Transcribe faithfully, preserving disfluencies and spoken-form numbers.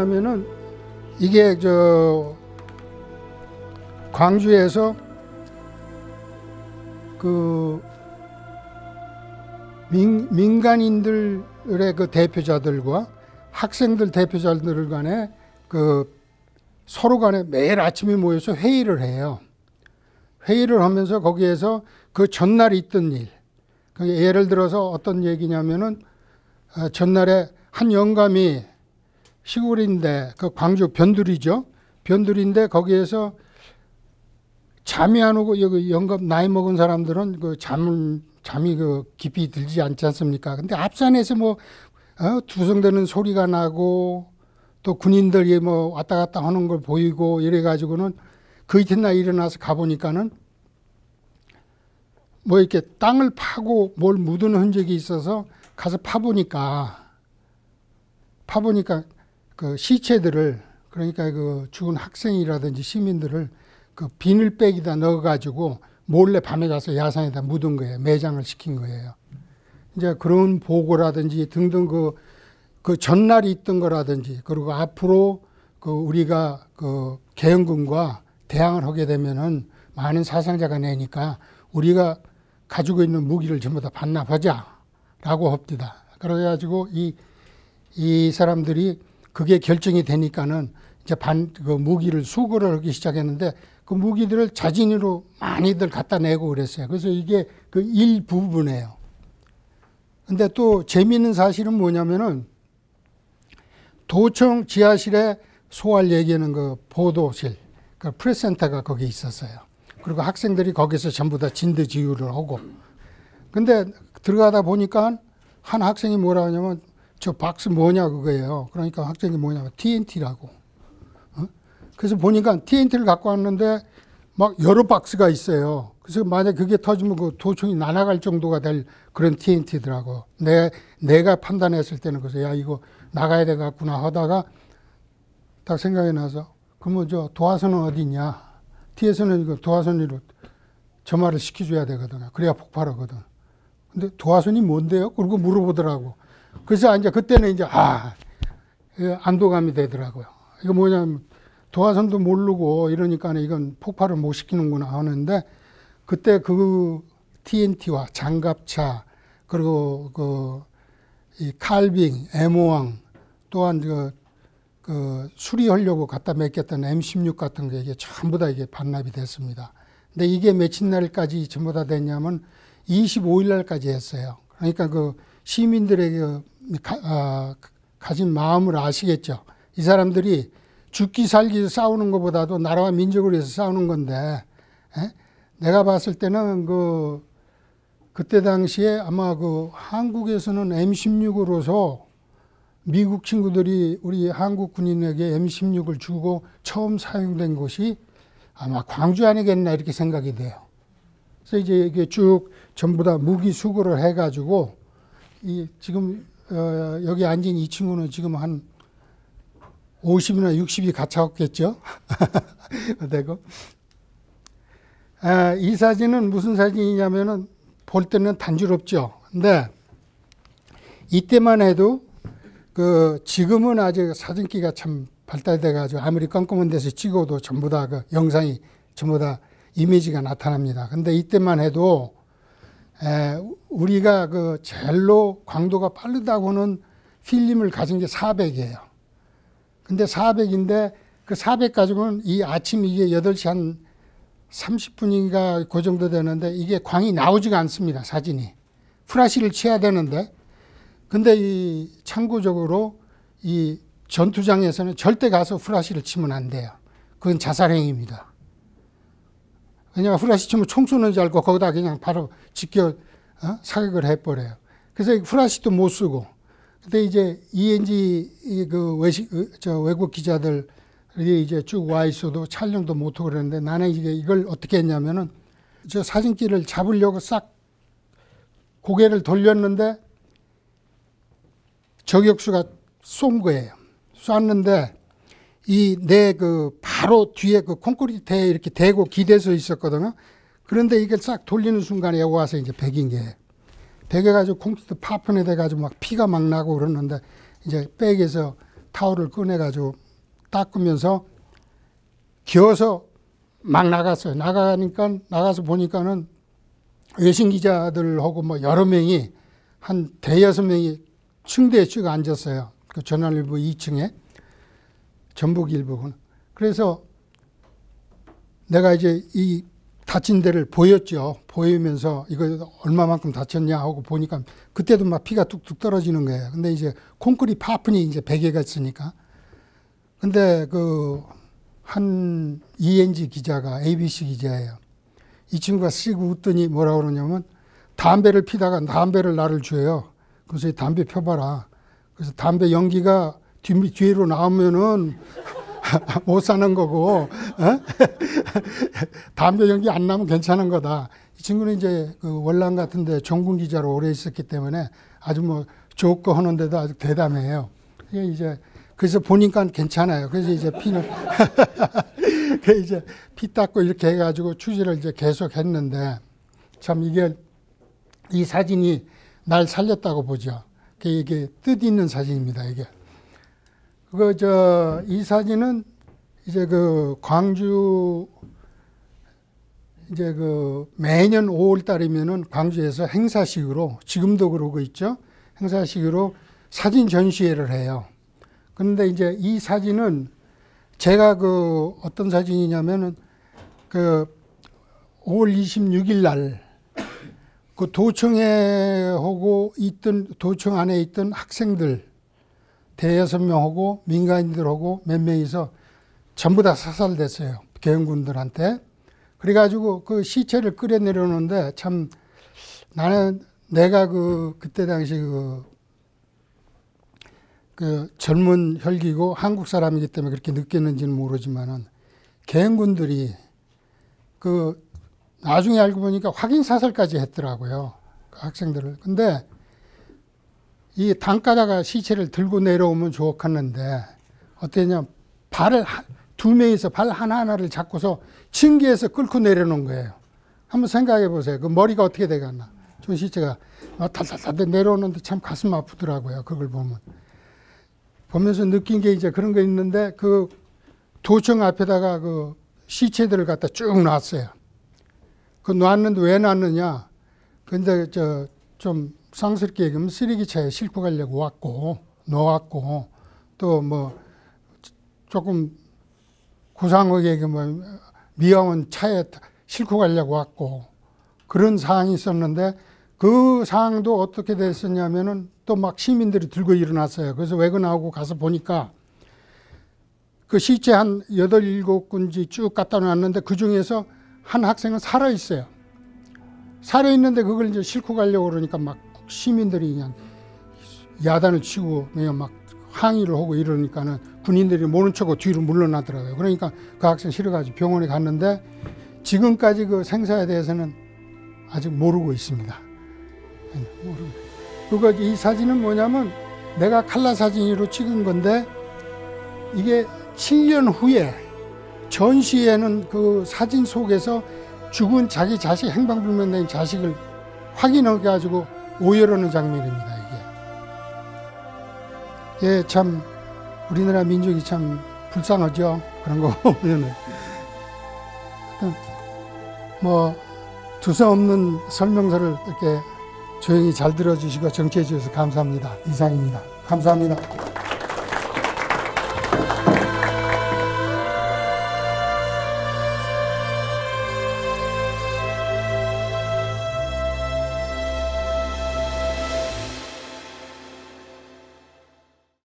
뭐냐면은 이게 저 광주에서 그 민, 민간인들의 그 대표자들과 학생들 대표자들 간에 그 서로 간에 매일 아침에 모여서 회의를 해요. 회의를 하면서 거기에서 그 전날 있던 일, 예를 들어서 어떤 얘기냐면은 전날에 한 영감이 시골인데 그 광주 변두리죠. 변두리인데 거기에서 잠이 안 오고 여기 영감 나이 먹은 사람들은 그 잠을 잠이 그 깊이 들지 않지 않습니까? 근데 앞산에서 뭐 어, 두성되는 소리가 나고 또 군인들이 뭐 왔다 갔다 하는 걸 보이고 이래 가지고는 그 이튿날 일어나서 가보니까는 뭐 이렇게 땅을 파고 뭘 묻은 흔적이 있어서 가서 파보니까 파보니까 그 시체들을 그러니까 그 죽은 학생이라든지 시민들을 그 비닐백에다 넣어가지고 몰래 밤에 가서 야산에다 묻은 거예요. 매장을 시킨 거예요. 이제 그런 보고라든지 등등 그, 그 전날이 있던 거라든지 그리고 앞으로 그 우리가 그 계엄군과 대항을 하게 되면은 많은 사상자가 내니까 우리가 가지고 있는 무기를 전부 다 반납하자라고 합니다. 그래가지고 이, 이 사람들이 그게 결정이 되니까는 이제 반, 그 무기를 수거를 하기 시작했는데 그 무기들을 자진으로 많이들 갖다 내고 그랬어요. 그래서 이게 그 일부분이에요. 근데 또 재미있는 사실은 뭐냐면은 도청 지하실에 소활 얘기하는 그 보도실, 그 프레스센터가 거기 있었어요. 그리고 학생들이 거기서 전부 다 진두지휘를 하고. 근데 들어가다 보니까 한 학생이 뭐라 하냐면 저 박스 뭐냐 그거예요. 그러니까 학생이 뭐냐면 티엔티라고. 어? 그래서 보니까 티엔티를 갖고 왔는데 막 여러 박스가 있어요. 그래서 만약 그게 터지면 그 도청이 날아갈 정도가 될 그런 티엔티더라고. 내, 내가 판단했을 때는 그래서 야, 이거 나가야 되겠구나 하다가 딱 생각이 나서 그러면 저 도화선은 어디 있냐. 뒤에서는 이거 도화선으로 저 말을 시켜줘야 되거든. 그래야 폭발하거든. 근데 도화선이 뭔데요? 그러고 물어보더라고. 그래서 이제 그때는 이제 아 안도감이 되더라고요. 이거 뭐냐면 도화선도 모르고 이러니까 이건 폭발을 못 시키는구나 하는데 그때 그 티엔티와 장갑차 그리고 그 이 칼빙, 엠오왕 또한 그, 그 수리하려고 갖다 맡겼던 엠 십육 같은 게 이게 전부 다 이게 반납이 됐습니다. 근데 이게 며칠 날까지 전부 다 됐냐면 이십오 일 날까지 했어요. 그러니까 그 시민들에게 가, 아, 가진 마음을 아시겠죠. 이 사람들이 죽기 살기 싸우는 것보다도 나라와 민족을 위해서 싸우는 건데, 에? 내가 봤을 때는 그 그때 당시에 아마 그 한국에서는 엠 십육으로서 미국 친구들이 우리 한국 군인에게 엠 십육을 주고 처음 사용된 곳이 아마 광주 아니겠나 이렇게 생각이 돼요. 그래서 이제 이게 쭉 전부 다 무기 수거를 해가지고 이 지금 어 여기 앉은 이 친구는 지금 한 오십이나 육십이 갇혀왔겠죠. 되고. 아, 이 사진은 무슨 사진이냐면은 볼 때는 단조롭죠. 근데 이때만 해도 그 지금은 아직 사진기가 참 발달돼 가지고 아무리 껌껌한 데서 찍어도 전부 다 그 영상이 전부 다 이미지가 나타납니다. 근데 이때만 해도 에, 우리가 그 제일로 광도가 빠르다고는 필름을 가진 게 사백이에요. 근데 사백인데 그 사백 가지고는 이 아침 이게 여덟 시 한 삼십 분인가 그 정도 되는데 이게 광이 나오지가 않습니다. 사진이. 프라시를 쳐야 되는데 근데 이 참고적으로 이 전투장에서는 절대 가서 프라시를 치면 안 돼요. 그건 자살행위입니다. 왜냐하면 프라시 치면 총 쏘는 줄 알고 거기다 그냥 바로 직격 어? 사격을 해버려요. 그래서 프라시도 못 쓰고. 근데 이제 이엔지 그 외식 저 외국 기자들이 이제 쭉 와 있어도 촬영도 못 하고 그러는데 나는 이게 이걸 어떻게 했냐면은 저 사진기를 잡으려고 싹 고개를 돌렸는데 저격수가 쏜 거예요. 쐈는데 이 내 그 바로 뒤에 그 콘크리트에 이렇게 대고 기대서 있었거든요. 그런데 이걸 싹 돌리는 순간에 여기 와서 이제 백인 게 백여가지고 콘크리트 파편에 돼가지고 막 피가 막 나고 그러는데 이제 백에서 타올을 꺼내가지고 닦으면서 기어서 막 나갔어요. 나가니까, 나가서 보니까는 외신 기자들하고 뭐 여러 명이 한 대여섯 명이 층대에 쭉 앉았어요. 그 조선일보 이 층에. 전북일보군. 그래서 내가 이제 이 다친 데를 보였죠. 보이면서 이거 얼마만큼 다쳤냐 하고 보니까 그때도 막 피가 뚝뚝 떨어지는 거예요. 근데 이제 콘크리트 파편이 이제 베개가 있으니까. 근데 그 한 이엔지 기자가 에이비씨 기자예요. 이 친구가 씩 웃더니 뭐라 그러냐면 담배를 피다가 담배를 나를 줘요. 그래서 이 담배 펴봐라. 그래서 담배 연기가 뒤, 뒤로 나오면은 못 사는 거고, 어? 담배 연기 안 나면 괜찮은 거다. 이 친구는 이제 그 월남 같은데 종군 기자로 오래 있었기 때문에 아주 뭐 좋고 하는데도 아주 대담해요. 이게 이제 그래서 보니까 괜찮아요. 그래서 이제 피는 그 이제 피 닦고 이렇게 해가지고 취재를 이제 계속 했는데 참 이게 이 사진이 날 살렸다고 보죠. 이게 뜻 있는 사진입니다. 이게. 그, 저, 이 사진은 이제 그 광주, 이제 그 매년 오월 달이면은 광주에서 행사식으로, 지금도 그러고 있죠. 행사식으로 사진 전시회를 해요. 그런데 이제 이 사진은 제가 그 어떤 사진이냐면은 그 오월 이십육일 날 그 도청에 하고 있던, 도청 안에 있던 학생들 대여섯 명하고 민간인들하고 몇 명이서 전부 다 사살됐어요. 계엄군들한테. 그래가지고 그 시체를 끌어 내려오는데 참 나는 내가 그, 그때 당시 그, 그 젊은 혈기고 한국 사람이기 때문에 그렇게 느꼈는지는 모르지만은 계엄군들이 그 나중에 알고 보니까 확인 사살까지 했더라고요. 그 학생들을. 근데 이 단가다가 시체를 들고 내려오면 좋겠는데 어땠냐, 발을 두 명이서 발 하나하나를 잡고서 층계에서 끌고 내려놓은 거예요. 한번 생각해 보세요. 그 머리가 어떻게 돼갔나. 저 시체가 탈탈탈 내려오는데 참 가슴 아프더라고요. 그걸 보면. 보면서 느낀 게 이제 그런 거 있는데 그 도청 앞에다가 그 시체들을 갖다 쭉 놨어요. 그 놨는데 왜 놨느냐. 근데 저 좀 쌍스럽게 얘기하면 쓰레기차에 싣고 가려고 왔고, 놓았고, 또 뭐 조금 구상하게 얘기하면 미화원 차에 싣고 가려고 왔고, 그런 상황이 있었는데 그 상황도 어떻게 됐었냐면은 또 막 시민들이 들고 일어났어요. 그래서 외근 나오고 가서 보니까 그 시체 한 여덟, 일곱 군지 쭉 갖다 놨는데 그 중에서 한 학생은 살아있어요. 살아있는데 그걸 이제 싣고 가려고 그러니까 막 시민들이 그냥 야단을 치고 그냥 막 항의를 하고 이러니까는 군인들이 모른 척하고 뒤로 물러나더라고요. 그러니까 그 학생 실어가지고 병원에 갔는데 지금까지 그 생사에 대해서는 아직 모르고 있습니다. 그거 이 사진은 뭐냐면 내가 칼라 사진으로 찍은 건데 이게 칠 년 후에 전시회는 그 사진 속에서 죽은 자기 자식, 행방불명된 자식을 확인해 가지고 오열하는 장면입니다. 이게. 예, 참 우리나라 민족이 참 불쌍하죠. 그런 거 보면은. 뭐 두서없는 설명서를 이렇게 조용히 잘 들어주시고 정치해 주셔서 감사합니다. 이상입니다. 감사합니다.